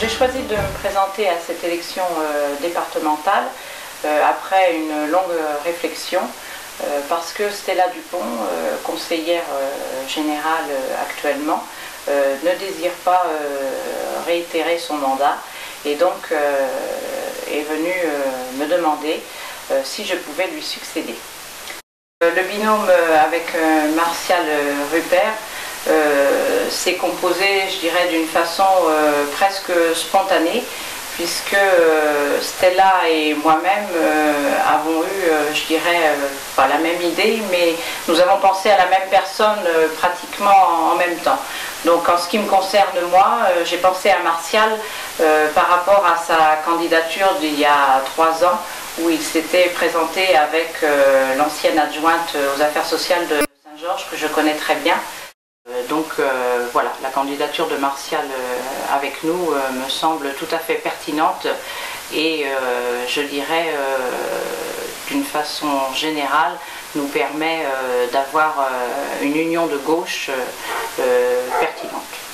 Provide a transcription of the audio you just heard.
J'ai choisi de me présenter à cette élection départementale après une longue réflexion parce que Stella Dupont, conseillère générale actuellement, ne désire pas réitérer son mandat et donc est venue me demander si je pouvais lui succéder. Le binôme avec Martial Rupert s'est composé, je dirais, d'une façon presque spontanée, puisque Stella et moi-même avons eu, je dirais, pas la même idée, mais nous avons pensé à la même personne pratiquement en même temps. Donc en ce qui me concerne moi, j'ai pensé à Martial par rapport à sa candidature d'il y a 3 ans, où il s'était présenté avec l'ancienne adjointe aux affaires sociales de Saint-Georges, que je connais très bien. Donc voilà, la candidature de Martial avec nous me semble tout à fait pertinente et je dirais d'une façon générale nous permet d'avoir une union de gauche pertinente.